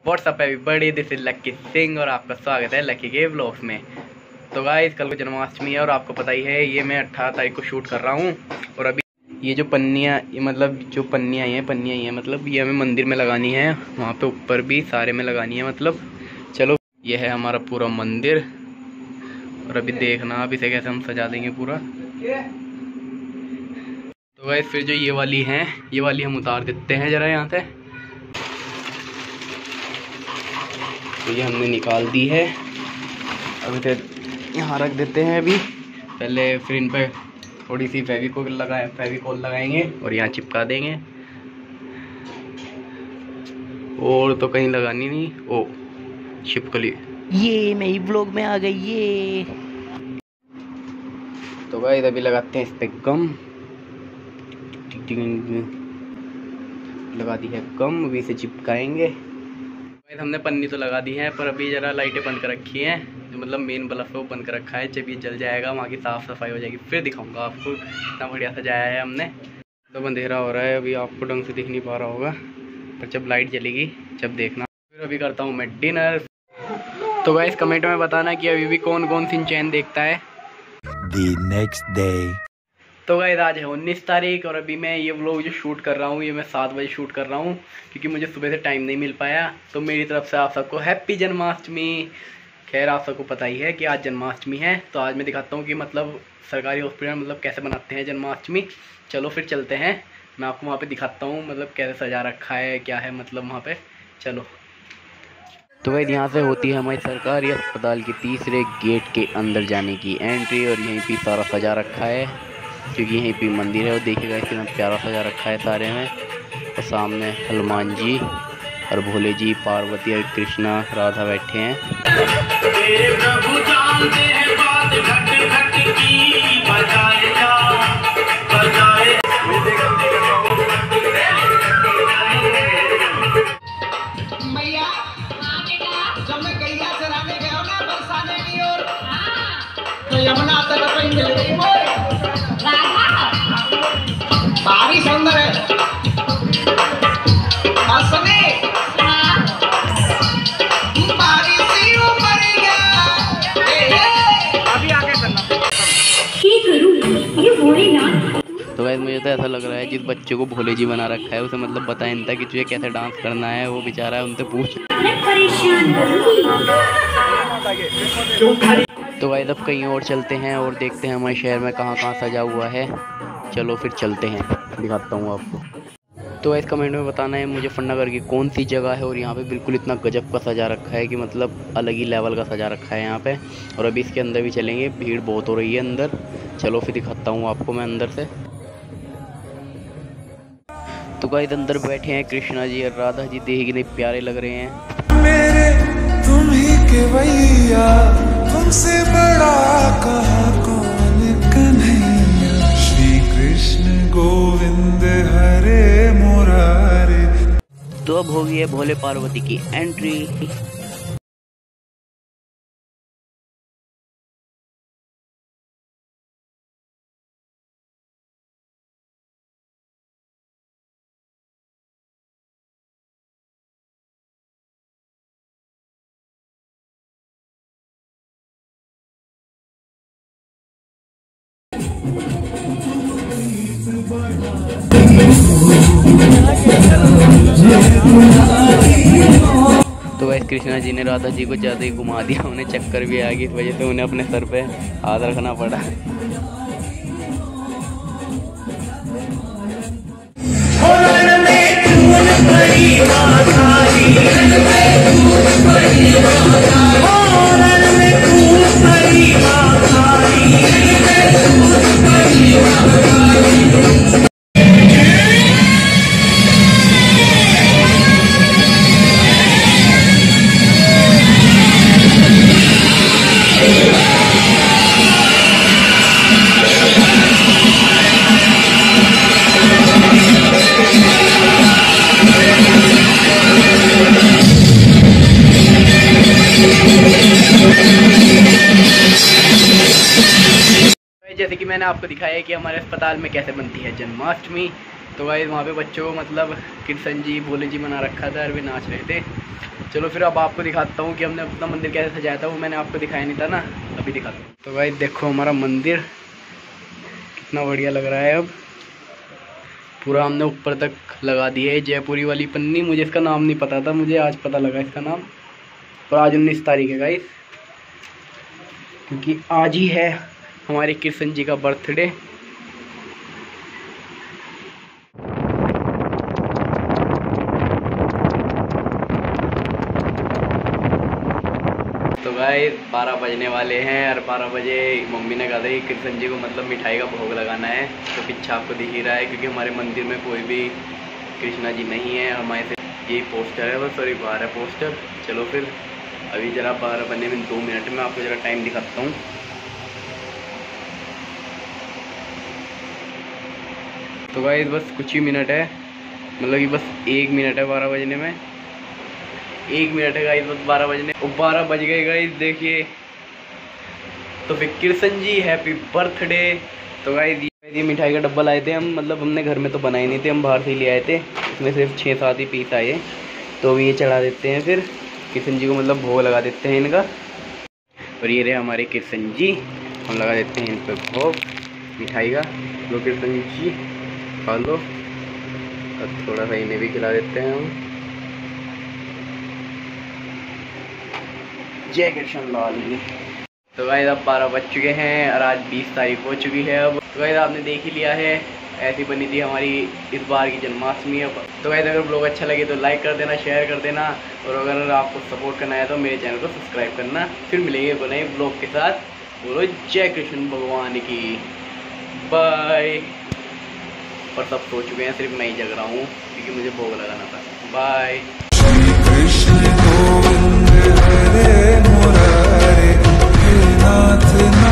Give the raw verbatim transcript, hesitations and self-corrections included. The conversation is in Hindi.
WhatsApp everybody, this is Lucky Singh और आपका स्वागत है लकी के व्लॉग्स में। तो गाइस कल को जन्माष्टमी है और आपको पता ही है ये मैं अट्ठारह तारीख को शूट कर रहा हूँ। और अभी ये जो पन्नियाँ ये मतलब जो पन्नियाँ हैं पन्नियाँ ही हैं मतलब ये हमें मंदिर में लगानी है, वहाँ पे ऊपर भी सारे में लगानी है। मतलब चलो ये है हमारा पूरा मंदिर और अभी देखना आप इसे कैसे हम सजा देंगे पूरा। तो गाइस फिर जो ये वाली हैं ये वाली हम उतार देते हैं ज़रा यहाँ से। तो ये हमने निकाल दी है, अब इसे यहाँ रख देते हैं। अभी पहले फिर इन पर थोड़ी सी फेविकोल लगाए फेविकोल लगाएंगे और यहाँ चिपका देंगे। और तो कहीं लगानी नहीं, ओ छिपकली ये नई ब्लॉग में आ गई ये। तो गाइस अभी लगाते हैं इस पे गम, लगा दी है गम, अभी इसे चिपकाएंगे। गाइस हमने पन्नी तो लगा दी है पर अभी ज़रा लाइटें बंद कर रखी हैं, जो मतलब मेन बल्ब है वो बंद कर रखा है। जब ये जल जाएगा वहाँ की साफ़ सफाई हो जाएगी फिर दिखाऊंगा आपको कितना बढ़िया सजाया है हमने। तो अंधेरा हो रहा है अभी आपको ढंग से दिख नहीं पा रहा होगा, पर जब लाइट जलेगी जब देखना। फिर अभी करता हूँ मैं डिनर। तो गाइस कमेंट में बताना कि अभी भी कौन कौन सी चैन देखता है। The next day. तो गाइस आज है उन्नीस तारीख और अभी मैं ये व्लॉग जो शूट कर रहा हूँ ये मैं सात बजे शूट कर रहा हूँ क्योंकि मुझे सुबह से टाइम नहीं मिल पाया। तो मेरी तरफ से आप सबको हैप्पी जन्माष्टमी। खैर आप सबको पता ही है कि आज जन्माष्टमी है, तो आज मैं दिखाता हूँ कि मतलब सरकारी हॉस्पिटल मतलब कैसे बनाते हैं जन्माष्टमी। चलो फिर चलते हैं, मैं आपको वहाँ पे दिखाता हूँ मतलब कैसे सजा रखा है क्या है मतलब वहाँ पे। चलो तो भाई यहाँ से होती है हमारी सरकारी अस्पताल के तीसरे गेट के अंदर जाने की एंट्री और यहीं पे सारा सजा रखा है क्योंकि यहीं पे मंदिर है। और देखिएगा कितना प्यारा सजा रखा है सारे में। और सामने हनुमान जी और भोले जी, पार्वती और कृष्णा राधा बैठे हैं। यमुना तट पे मिल गई वो बारी सुंदर है हंसने बारी सी ऊपर गया अभी आगे चलना की करूं ये भोले ना। तो वैसे मुझे तो ऐसा लग रहा है जिस बच्चे को भोले जी बना रखा है उसे मतलब पता ही नहीं था कि तुझे कैसे डांस करना है। वो बेचारा है उनसे पूछ। तो भाई अब कहीं और चलते हैं और देखते हैं हमारे शहर में कहाँ कहाँ सजा हुआ है। चलो फिर चलते हैं, दिखाता हूँ आपको। तो इस कमेंट में बताना है मुझे फन्नागर की कौन सी जगह है। और यहाँ पे बिल्कुल इतना गजब का सजा रखा है कि मतलब अलग ही लेवल का सजा रखा है यहाँ पे। और अभी इसके अंदर भी चलेंगे, भीड़ बहुत हो रही है अंदर। चलो फिर दिखाता हूँ आपको मैं अंदर से। तो गाइस अंदर बैठे हैं कृष्णा जी और राधा जी, देख कितने प्यारे लग रहे हैं। मेरे तुम ही के भैया तुमसे बड़ा कहा कौन कन्हैया। श्री कृष्ण गोविंद हरे मुरारे। तो अब हो गई है भोले पार्वती की एंट्री। तो वैसे कृष्णा जी ने राधा जी को ज़्यादा ही घुमा दिया, उन्हें चक्कर भी आ गई, इस वजह से उन्हें अपने सर पे हाथ रखना पड़ा। जैसे कि मैंने आपको दिखाया है कि हमारे अस्पताल में कैसे बनती है जन्माष्टमी। तो गाइस वहाँ पे बच्चों को मतलब कृष्ण जी भोले जी मना रखा था और वे नाच रहे थे। चलो फिर अब आपको दिखाता हूँ कि हमने अपना मंदिर कैसे सजाया था, वो मैंने आपको दिखाया नहीं था ना, अभी दिखाता हूँ। तो गाइस देखो हमारा मंदिर कितना बढ़िया लग रहा है। अब पूरा हमने ऊपर तक लगा दिया है जयपुरी वाली पन्नी। मुझे इसका नाम नहीं पता था, मुझे आज पता लगा इसका नाम। और आज उन्नीस तारीख है गाइस, क्योंकि आज ही है हमारे कृष्ण जी का बर्थडे। तो गाइस बारह बजने वाले हैं और बारह बजे मम्मी ने कहा था कि कृष्ण जी को मतलब मिठाई का भोग लगाना है। तो पीछे आपको दिख ही रहा है, क्योंकि हमारे मंदिर में कोई भी कृष्णा जी नहीं है। हमारे से यही पोस्टर है बस, सॉरी बाहर है पोस्टर। चलो फिर अभी ज़रा बारह बनने में दो मिनट में आपको ज़रा टाइम दिखाता हूँ। तो गाइस बस कुछ ही मिनट है, मतलब कि बस एक मिनट है बारह बजने में, एक मिनट है गाइस बस बारह बजने। और बारह बज गए गाइस देखिए। तो फिर कृष्ण जी हैप्पी बर्थडे। तो गाइस ये मिठाई का डब्बा लाए थे हम, मतलब हमने घर में तो बनाए नहीं थे, हम बाहर से ही ले आए थे। इसमें सिर्फ छः सात ही पीस आए, तो ये चढ़ा देते हैं, फिर कृष्ण जी को मतलब भोग लगा देते हैं इनका। और ये रहे हमारे कृष्ण जी, हम लगा देते हैं इन पर भोग मिठाई का। लो कृष्ण जी खा लो, और थोड़ा सा इन्हें भी खिला देते हैं हम। जय कृष्ण लाल जी। तो गाइस अब बारह बज चुके हैं और आज बीस तारीख हो चुकी है। अब तो गाइस आपने देख ही लिया है, ऐसी बनी थी हमारी इस बार की जन्माष्टमी। अब तो गाइस अगर ब्लॉग अच्छा लगे तो लाइक कर देना, शेयर कर देना, और अगर आपको सपोर्ट करना है तो मेरे चैनल को सब्सक्राइब करना। फिर मिलेंगे को नए ब्लॉग के साथ। बोलो जय कृष्ण भगवान की, बाय। और सब सो चुके हैं, सिर्फ मैं ही जग रहा हूँ क्योंकि मुझे भोग लगाना था। बाय।